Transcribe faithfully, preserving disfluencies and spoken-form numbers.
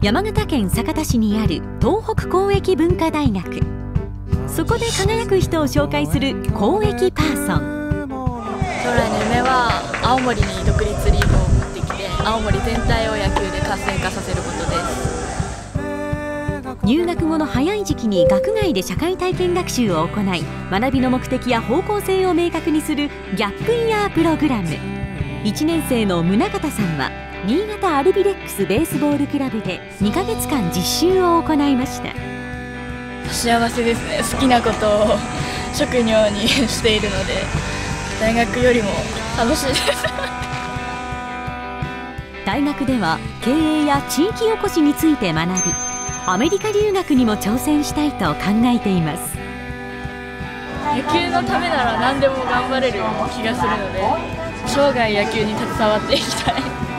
山形県酒田市にある東北公益文化大学。そこで輝く人を紹介する公益パーソン。 将来の夢は青森に独立リーグを持ってきて、青森全体を野球で活性化させることです。 入学後の早い時期に学外で社会体験学習を行い、学びの目的や方向性を明確にするギャップイヤープログラム。いちねん生の宗像さんは新潟アルビレックスベースボールクラブでにかげつかん実習を行いました。 幸せですね。好きなことを職業にしているので、大学よりも楽しいです大学では経営や地域おこしについて学び、アメリカ留学にも挑戦したいと考えています。 野球のためなら何でも頑張れる気がするので、生涯野球に携わっていきたい。